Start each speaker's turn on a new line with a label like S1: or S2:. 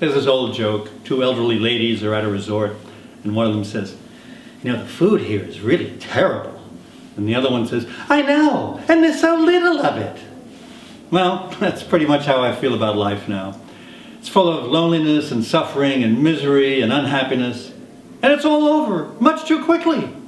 S1: There's this old joke. Two elderly ladies are at a resort, and one of them says, "You know, the food here is really terrible." And the other one says, "I know, and there's so little of it." Well, that's pretty much how I feel about life now. It's full of loneliness and suffering and misery and unhappiness. And it's all over much too quickly.